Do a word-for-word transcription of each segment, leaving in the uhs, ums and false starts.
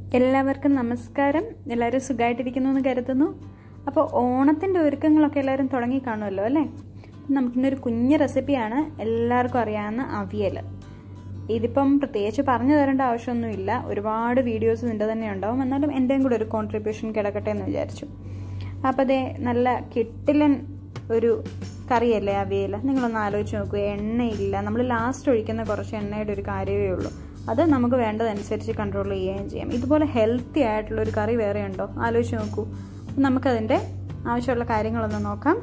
എല്ലാവർക്കും നമസ്കാരം. എല്ലാവരും സുഖമായിട്ടിരിക്കുന്നു എന്ന് കരുതുന്നു. അപ്പോൾ ഓണത്തിൻ്റെ ഒരുക്കങ്ങളൊക്കെ എല്ലാവരും തുടങ്ങി കാണുമല്ലോ അല്ലേ? നമുക്കിന്നൊരു കുഞ്ഞ് റെസിപ്പിയാണ് എല്ലാവർക്കും അറിയാവുന്ന അവിയൽ. ഇതിപ്പം പ്രത്യേകിച്ച് പറഞ്ഞു തരേണ്ട ആവശ്യമൊന്നുമില്ല, ഒരുപാട് വീഡിയോസ് ഇതിൻ്റെ തന്നെ ഉണ്ടാവും. എന്നാലും എൻ്റെയും കൂടെ ഒരു കോൺട്രിബ്യൂഷൻ കിടക്കട്ടെ എന്ന് വിചാരിച്ചു. അപ്പോൾ അതേ നല്ല കിട്ടിലൻ ഒരു കറിയല്ലേ അവിയൽ. നിങ്ങളൊന്ന് ആലോചിച്ച് നോക്കൂ, എണ്ണയില്ല, നമ്മൾ ലാസ്റ്റ് ഒഴിക്കുന്ന കുറച്ച് എണ്ണയുടെ ഒരു കാര്യമേ ഉള്ളൂ. അത് നമുക്ക് വേണ്ടതനുസരിച്ച് കൺട്രോൾ ചെയ്യുകയും ചെയ്യാം. ഇതുപോലെ ഹെൽത്തി ആയിട്ടുള്ളൊരു കറി വേറെ ഉണ്ടോ? ആലോചിച്ച് നോക്കൂ. നമുക്കതിൻ്റെ ആവശ്യമുള്ള കാര്യങ്ങളൊന്ന് നോക്കാം.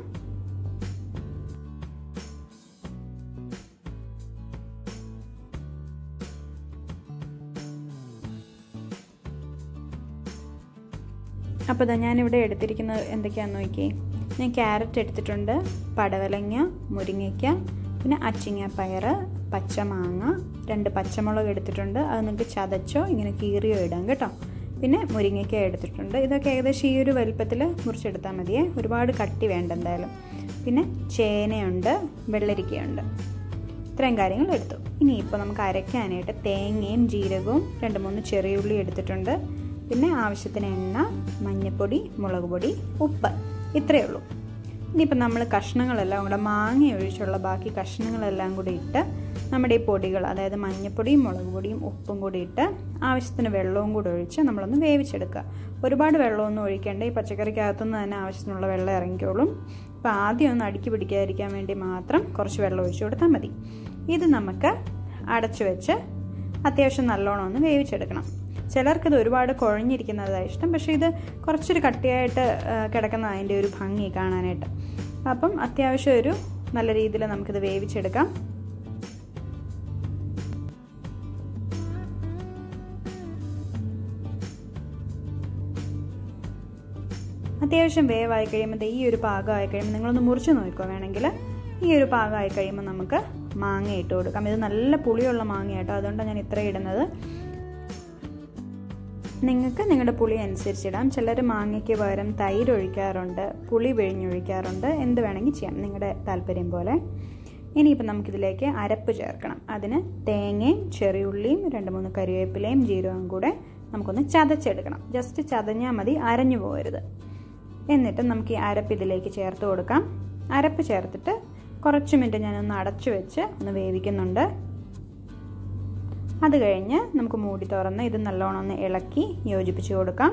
അപ്പോൾ ഇതാ ഞാനിവിടെ എടുത്തിരിക്കുന്നത് എന്തൊക്കെയാണെന്ന് നോക്കിയേ. ഞാൻ ക്യാരറ്റ് എടുത്തിട്ടുണ്ട്, പടവലങ്ങ, മുരിങ്ങയ്ക്ക, പിന്നെ അച്ചിങ്ങപ്പയർ, പച്ചമാങ്ങ, രണ്ട് പച്ചമുളക് എടുത്തിട്ടുണ്ട്. അത് നിങ്ങൾക്ക് ചതച്ചോ ഇങ്ങനെ കീറിയോ ഇടാം കേട്ടോ. പിന്നെ മുരിങ്ങയ്ക്ക എടുത്തിട്ടുണ്ട്. ഇതൊക്കെ ഏകദേശം ഈ ഒരു വലുപ്പത്തിൽ മുറിച്ചെടുത്താൽ മതിയേ, ഒരുപാട് കട്ടി വേണ്ട എന്തായാലും. പിന്നെ ചേനയുണ്ട്, വെള്ളരിക്കയുണ്ട്. ഇത്രയും കാര്യങ്ങൾ എടുത്തു. ഇനിയിപ്പോൾ നമുക്ക് അരയ്ക്കാനായിട്ട് തേങ്ങയും ജീരകവും രണ്ട് മൂന്ന് ചെറിയുള്ളി എടുത്തിട്ടുണ്ട്. പിന്നെ ആവശ്യത്തിന് എണ്ണ, മഞ്ഞൾപ്പൊടി, മുളക് പൊടി, ഉപ്പ്, ഇത്രയേ ഉള്ളൂ. ഇനിയിപ്പോൾ നമ്മൾ കഷ്ണങ്ങളെല്ലാം കൂടെ മാങ്ങ ഒഴിച്ചുള്ള ബാക്കി കഷ്ണങ്ങളെല്ലാം കൂടി ഇട്ട് നമ്മുടെ ഈ പൊടികൾ, അതായത് മഞ്ഞൾപ്പൊടിയും മുളക് പൊടിയും ഉപ്പും കൂടി ഇട്ട് ആവശ്യത്തിന് വെള്ളവും കൂടി ഒഴിച്ച് നമ്മളൊന്ന് വേവിച്ചെടുക്കുക. ഒരുപാട് വെള്ളമൊന്നും ഒഴിക്കേണ്ട, ഈ പച്ചക്കറിക്കകത്തുനിന്ന് തന്നെ ആവശ്യത്തിനുള്ള വെള്ളം ഇറങ്ങിക്കോളും. അപ്പോൾ ആദ്യം ഒന്ന് അടുക്കി പിടിക്കാതിരിക്കാൻ വേണ്ടി മാത്രം കുറച്ച് വെള്ളം ഒഴിച്ചു കൊടുത്താൽ മതി. ഇത് നമുക്ക് അടച്ചു വെച്ച് അത്യാവശ്യം നല്ലോണം ഒന്ന് വേവിച്ചെടുക്കണം. ചിലർക്കിത് ഒരുപാട് കുഴഞ്ഞിരിക്കുന്നതാണ് ഇഷ്ടം, പക്ഷേ ഇത് കുറച്ചൊരു കട്ടിയായിട്ട് കിടക്കുന്ന അതിൻ്റെ ഒരു ഭംഗി കാണാനായിട്ട്. അപ്പം അത്യാവശ്യം ഒരു നല്ല രീതിയിൽ നമുക്കിത് വേവിച്ചെടുക്കാം. അത്യാവശ്യം വേവായി കഴിയുമ്പോൾ ഈ ഒരു പാകമായി കഴിയുമ്പോൾ നിങ്ങളൊന്ന് മുറിച്ച് നോക്കിക്കോ. വേണമെങ്കിൽ ഈ ഒരു പാകമായി കഴിയുമ്പോൾ നമുക്ക് മാങ്ങ ഇട്ട് കൊടുക്കാം. ഇത് നല്ല പുളിയുള്ള മാങ്ങയാട്ടോ, അതുകൊണ്ടാണ് ഞാൻ ഇത്ര ഇടുന്നത്. നിങ്ങൾക്ക് നിങ്ങളുടെ പുളി അനുസരിച്ചിടാം. ചിലർ മാങ്ങയ്ക്ക് പകരം തൈര് ഒഴിക്കാറുണ്ട്, പുളി പിഴിഞ്ഞൊഴിക്കാറുണ്ട്. എന്ത് വേണമെങ്കിൽ ചെയ്യാം, നിങ്ങളുടെ താല്പര്യം പോലെ. ഇനിയിപ്പോൾ നമുക്കിതിലേക്ക് അരപ്പ് ചേർക്കണം. അതിന് തേങ്ങയും ചെറിയുള്ളിയും രണ്ട് മൂന്ന് കറിവേപ്പിലയും ജീരകവും കൂടെ നമുക്കൊന്ന് ചതച്ചെടുക്കണം. ജസ്റ്റ് ചതഞ്ഞാൽ മതി, അരഞ്ഞു പോകരുത്. എന്നിട്ട് നമുക്ക് ഈ അരപ്പ് ഇതിലേക്ക് ചേർത്ത് കൊടുക്കാം. അരപ്പ് ചേർത്തിട്ട് കുറച്ച് മിനിറ്റ് ഞാനൊന്ന് അടച്ചു വെച്ച് ഒന്ന് വേവിക്കുന്നുണ്ട്. അത് കഴിഞ്ഞ് നമുക്ക് മൂടി തുറന്ന് ഇത് നല്ലോണം ഒന്ന് ഇളക്കി യോജിപ്പിച്ച് കൊടുക്കാം.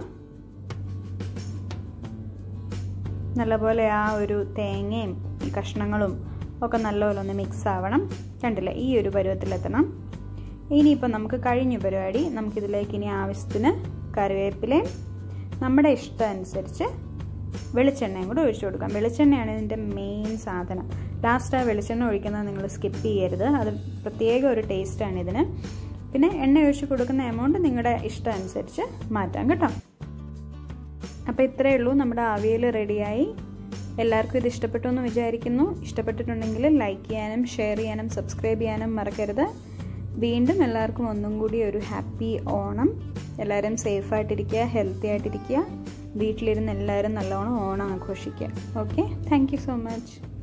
നല്ലപോലെ ആ ഒരു തേങ്ങയും ഈ കഷ്ണങ്ങളും ഒക്കെ നല്ലപോലെ ഒന്ന് മിക്സ് ആവണം. കണ്ടില്ലേ, ഈ ഒരു പരുവത്തിലെത്തണം. ഇനിയിപ്പോൾ നമുക്ക് കഴിഞ്ഞ പരിപാടി. നമുക്കിതിലേക്ക് ഇനി ആവശ്യത്തിന് കറിവേപ്പിലയും നമ്മുടെ ഇഷ്ടം അനുസരിച്ച് വെളിച്ചെണ്ണയും കൂടെ ഒഴിച്ചു കൊടുക്കാം. വെളിച്ചെണ്ണയാണ് ഇതിൻ്റെ മെയിൻ സാധനം. ലാസ്റ്റ് ആ വെളിച്ചെണ്ണ ഒഴിക്കുന്നത് നിങ്ങൾ സ്കിപ്പ് ചെയ്യരുത്, അത് പ്രത്യേക ഒരു ടേസ്റ്റാണ് ഇതിന്. പിന്നെ എണ്ണ ഒഴിച്ച് കൊടുക്കുന്ന എമൗണ്ട് നിങ്ങളുടെ ഇഷ്ടം അനുസരിച്ച് മാറ്റാം കേട്ടോ. അപ്പോൾ ഇത്രയേ ഉള്ളൂ, നമ്മുടെ അവിയൽ റെഡിയായി. എല്ലാവർക്കും ഇത് ഇഷ്ടപ്പെട്ടു എന്ന് വിചാരിക്കുന്നു. ഇഷ്ടപ്പെട്ടിട്ടുണ്ടെങ്കിൽ ലൈക്ക് ചെയ്യാനും ഷെയർ ചെയ്യാനും സബ്സ്ക്രൈബ് ചെയ്യാനും മറക്കരുത്. വീണ്ടും എല്ലാവർക്കും ഒന്നും കൂടി ഒരു ഹാപ്പി ഓണം. എല്ലാവരും സേഫായിട്ടിരിക്കുക, ഹെൽത്തി ആയിട്ടിരിക്കുക. വീട്ടിലിരുന്ന് എല്ലാവരും നല്ലോണം ഓണം ആഘോഷിക്കുക. Okay, thank you so much.